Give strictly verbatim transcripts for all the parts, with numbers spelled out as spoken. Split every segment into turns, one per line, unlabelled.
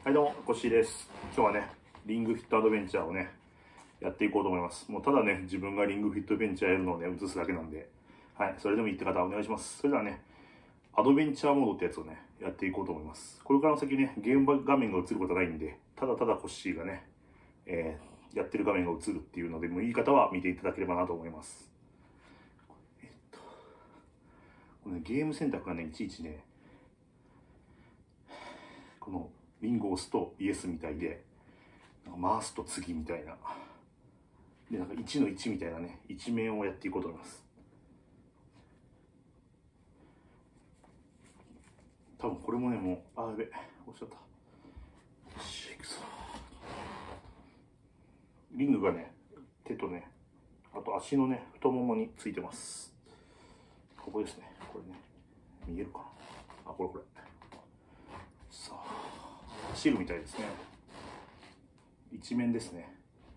はいどうも、コッシーです。今日はね、リングフィットアドベンチャーをね、やっていこうと思います。もうただね、自分がリングフィットアドベンチャーやるのをね、映すだけなんで、はい、それでもいいって方はお願いします。それではね、アドベンチャーモードってやつをね、やっていこうと思います。これからの先ね、ゲーム画面が映ることはないんで、ただただコッシーがね、えー、やってる画面が映るっていうので、もういい方は見ていただければなと思います。えっと、この、ね、ゲーム選択がね、いちいちね、このリングを押すとイエスみたいで、なんか回すと次みたいな。で、なんかいちのいちみたいなね、一面をやっていこうと思います。多分これもね、もう、あーやべ、押しちゃった。よし、いくぞ。リングがね、手とね、あと足のね、太ももについてます。ここですね、これね。見えるかなあ、これこれ。さあ、走るみたいですね。一面ですね。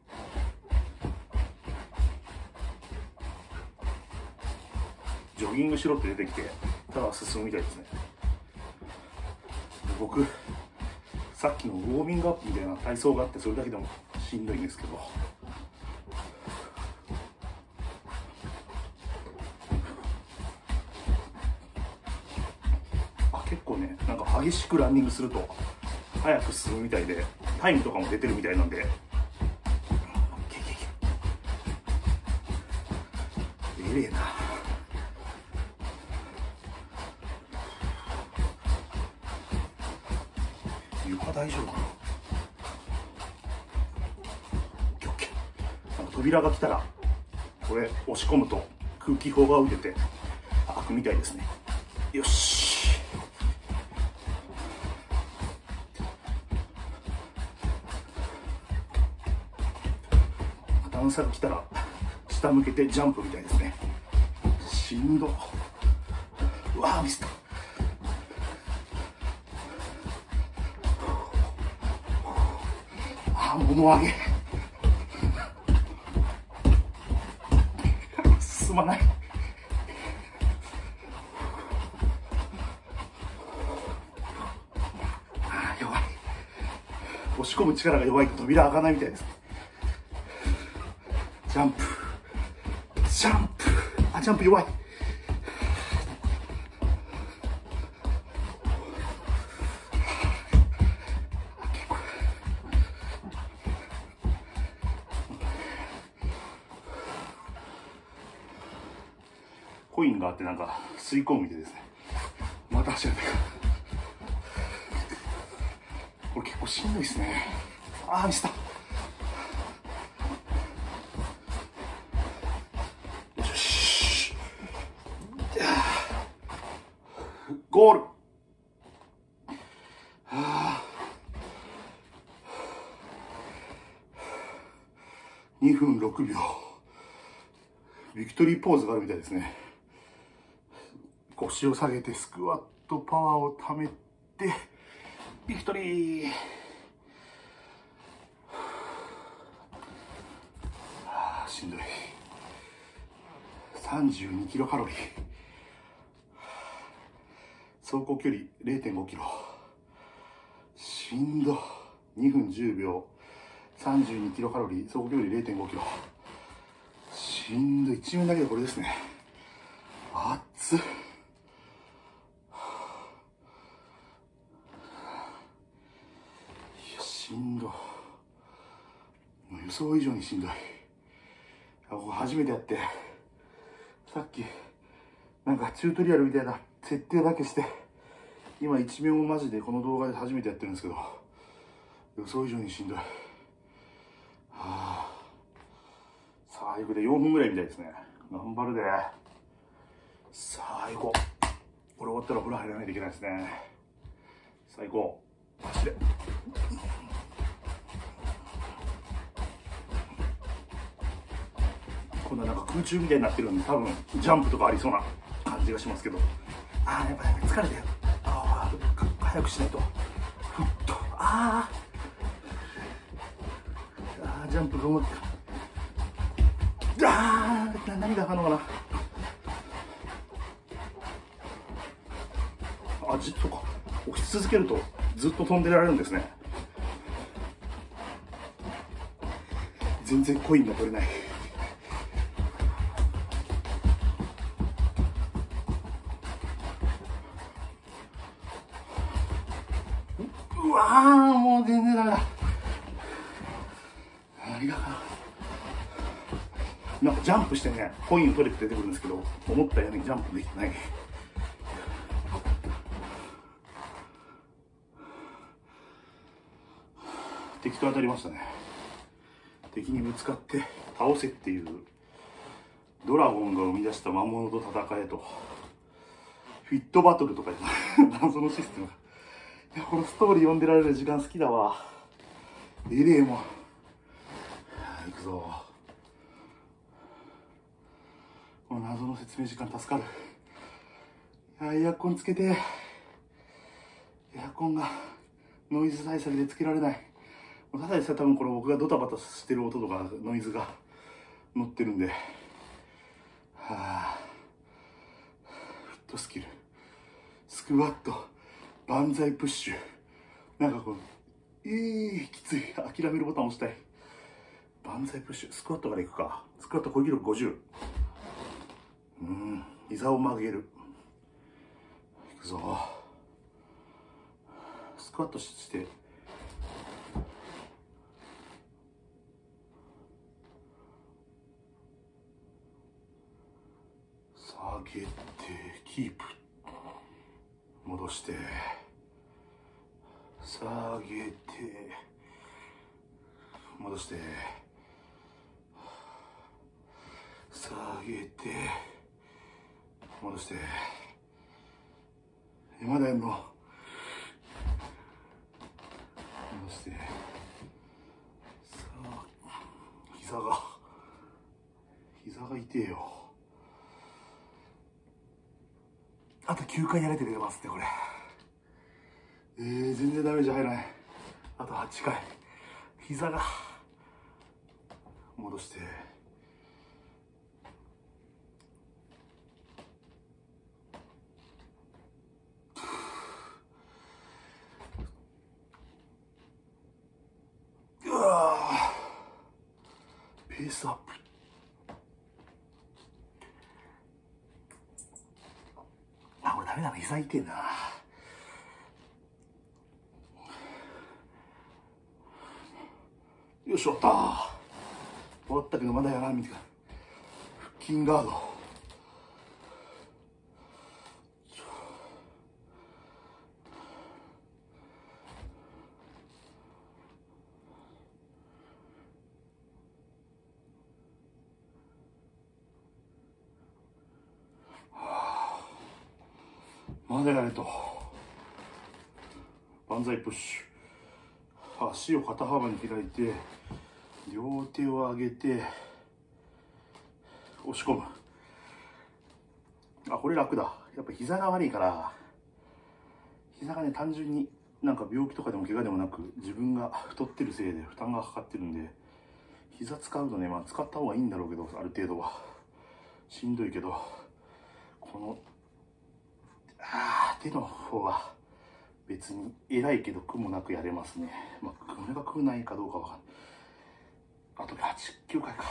ジョギングしろって出てきて、ただ進むみたいですね。僕、さっきのウォーミングアップみたいな体操があって、それだけでもしんどいんですけど。あ、結構ね、なんか激しくランニングすると、早く進むみたいで、タイムとかも出てるみたいなんで、えれえな。床大丈夫かな。なんか扉が来たら、これ押し込むと空気砲が受けて開くみたいですね。よし。段差が来たら下向けてジャンプみたいですね。しんど。うわーミスった。あーもも上げ進まない。あー弱い。押し込む力が弱いと扉開かないみたいですね。ジャンプジャンプあジャンプ弱い。コインがあってなんか吸い込むみたいですね。また走らないか。これ結構しんどいですね。あーミスった。ゴール。はあ、にふんろくびょう。ビクトリーポーズがあるみたいですね。腰を下げてスクワットパワーをためてビクトリー。はあ、しんどい。さんじゅうにキロカロリー。走行距離 れいてんごキロ。しんど。にふんじゅうびょう。さんじゅうにキロカロリー。走行距離 れいてんごキロ。しんどい。一面だけでこれですね。熱っ。いや、しんど。もう予想以上にしんどい。ここ初めてやって、さっき、なんかチュートリアルみたいな設定だけして、今一面をマジでこの動画で初めてやってるんですけど、予想以上にしんどい。はあ、さあ行くでよんぷんぐらいみたいですね。頑張るで。さあ行こう。これ終わったら風呂入らないといけないですね。さあ行こう。走れ。こんななんか空中みたいになってるんで、多分ジャンプとかありそうな感じがしますけど。ああ、やっぱり疲れたよ。ああ、早くしないと。ふっと。あーあー、ジャンプがうまく。ああ、何があかんのかな。あ、じっとか。押し続けるとずっと飛んでられるんですね。 全然コインが取れない。うわー、もう全然ダメだ。何がかな。なんかジャンプしてね、コインを取れて出てくるんですけど、思ったようにジャンプできてない。敵と当たりましたね。敵にぶつかって倒せっていうドラゴンが生み出した魔物と戦えと、フィットバトルとか謎のシステムが。いや、このストーリー読んでられる時間好きだわ。えれえもん。行くぞ。この謎の説明時間助かる。いや、エアコンつけて。エアコンがノイズ対策でつけられない。ただでさえ多分これ僕がドタバタしてる音とかノイズが乗ってるんで。はあ、フットスキル、スクワット、万歳プッシュ。なんかこう、えー、きつい。諦めるボタン押したい。万歳プッシュ、スクワットからいくか。スクワット小記録ごじゅう。うん、膝を曲げる。いくぞ。スクワットして、下げて、キープ。戻して、下げて、戻して、下げて、戻して。え、まだやんの？戻して。さあ、膝が、膝が痛えよ。あときゅうかいやれて出ますって、これ。えー、全然ダメージ入らない。あとはちかい。膝が。戻して。うわー。ペースアップ。あ、これダメだな。膝痛えな。よし、終わった。終わったけどまだやらんみたいな。腹筋ガード。まだやれと。万歳プッシュ。足を肩幅に開いて、両手を上げて、押し込む。あ、これ楽だ。やっぱ膝が悪いから、膝がね、単純になんか病気とかでも怪我でもなく、自分が太ってるせいで負担がかかってるんで、膝使うとね、まあ使った方がいいんだろうけど、ある程度は。しんどいけど、この、あー、手の方は別に偉いけど苦もなくやれますね。まあ、これが苦ないかどうかわかんない。あとはち、きゅうかいか。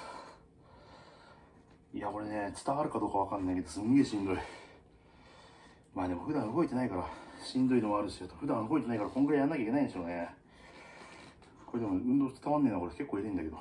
いや、これね、伝わるかどうかわかんないけど、すんげえしんどい。まあでも普段動いてないから、しんどいのもあるし、あと普段動いてないから、こんぐらいやんなきゃいけないんでしょうね。これでも運動伝わんねえな、これ結構入れんだけど。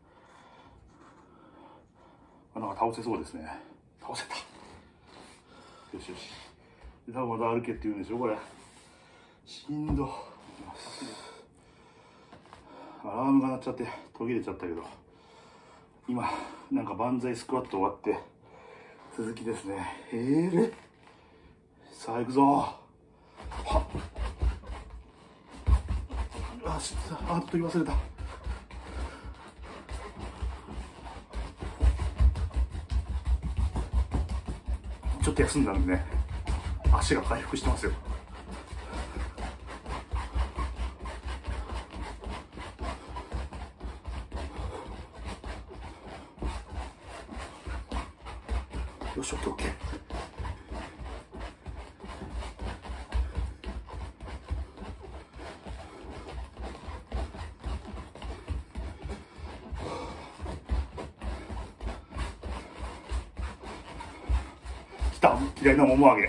あ、なんか倒せそうですね。倒せた。よしよし。多分また歩けって言うんでしょ、これ。しんど。アラームが鳴っちゃって途切れちゃったけど、今なんか万歳スクワット終わって続きですね。えー、さあ行くぞ。はっ、あしあっと言い忘れた。ちょっと休んだんでね、足が回復してますよ。よし、オッケーオッケー。 た嫌いなもも上げ。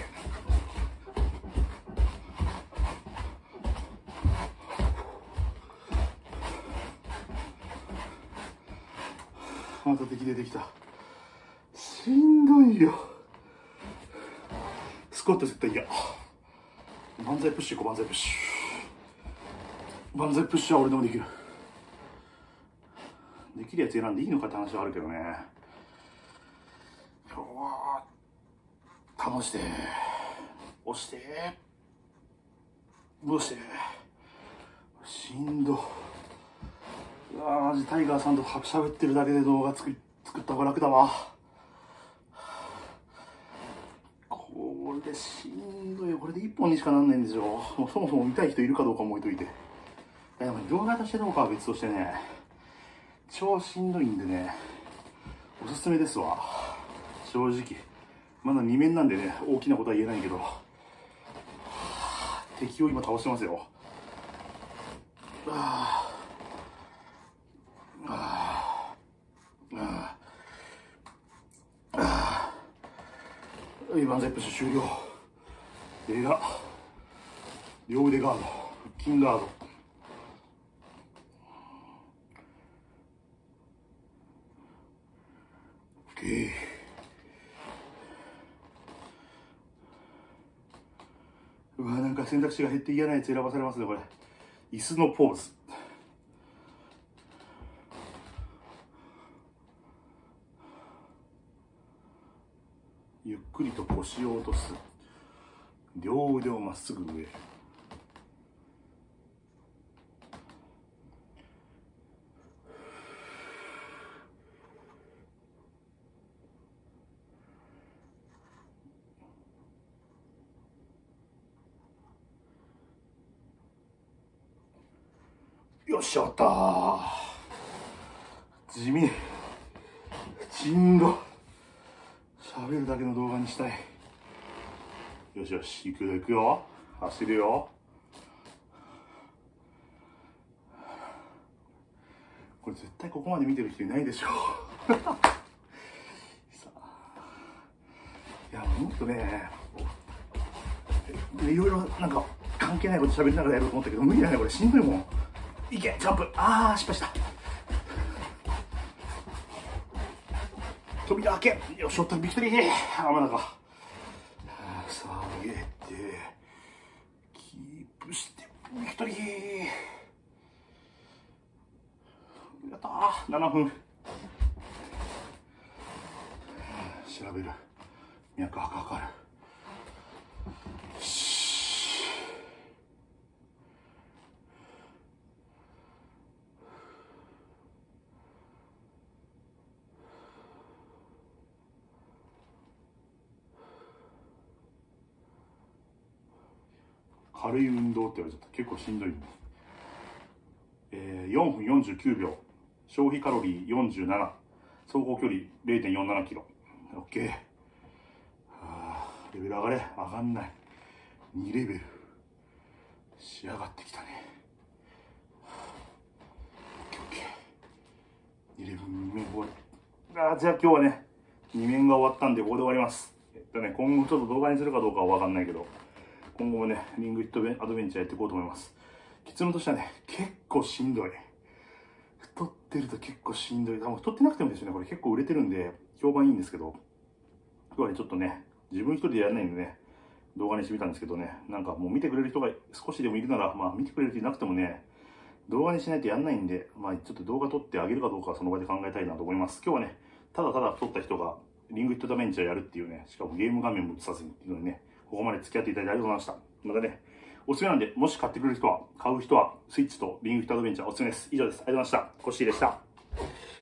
また敵出てきた。しんどいよ。スクワット絶対嫌。万歳プッシュ行こう、万歳プッシュ。万歳プッシュは俺でもできる。できるやつ選んでいいのかって話はあるけどね。今日は倒して押して押して、しんど。うわーマジタイガーさんと喋ってるだけで動画作り作った方が楽だわ。これでしんどいよ。これでいっぽんにしかなんないんですよ。もうそもそも見たい人いるかどうかも置いといて。でも動画としてどうかは別としてね、超しんどいんでね、おすすめですわ。正直まだに面なんでね、大きなことは言えないけど、敵を今倒してますよ。あーあーあーあー、万歳プッシュ終了。でが両腕ガード、腹筋ガード。OK。うわ、なんか選択肢が減って嫌なやつ選ばされますね、これ。椅子のポーズ。ゆっくりと腰を落とす。両腕をまっすぐ上。よっしゃ、終わったー。地味。しんど。喋るだけの動画にしたい。よしよし、行くよ行くよ。走るよ。これ絶対ここまで見てる人いないでしょ。さあ、いや、もっとね、いろいろなんか関係ないこと喋りながらやろうと思ったけど、無理だね、これ。しんどいもん。いけ、ジャンプ。あー、失敗した。扉開け。よし、おったビクトリー。あ、まだか。さあ、上げて、キープして、ビクトリー。やったー。ななふん。調べる。脈拍測る。軽い運動って言われちゃった。結構しんどいんで、えー、よんぷんよんじゅうきゅうびょう、消費カロリーよんじゅうなな、走行距離 れいてんよんななキロ。 OK。 はあ、レベル上がれ。上がんない。にレベル仕上がってきたね。 OK。 にレベルに面終わり。あ、じゃあ今日はねに面が終わったんでここで終わります。えっとね今後ちょっと動画にするかどうかは分かんないけど、今後もね、リングフィットアドベンチャーやっていこうと思います。結論としてはね、結構しんどい。太ってると結構しんどい。多分太ってなくてもですよね、これ結構売れてるんで、評判いいんですけど、今日はね、ちょっとね、自分一人でやらないんでね、動画にしてみたんですけどね、なんかもう見てくれる人が少しでもいるなら、まあ見てくれる人いなくてもね、動画にしないとやんないんで、まあちょっと動画撮ってあげるかどうかはその場で考えたいなと思います。今日はね、ただただ太った人がリングフィットアドベンチャーやるっていうね、しかもゲーム画面も映さずにっていうのにね、ここまで付き合っていただいてありがとうございました。またね、おすすめなんで、もし買ってくれる人は、買う人は、スイッチとリングフィットアドベンチャーおすすめです。以上です。ありがとうございました。コッシーでした。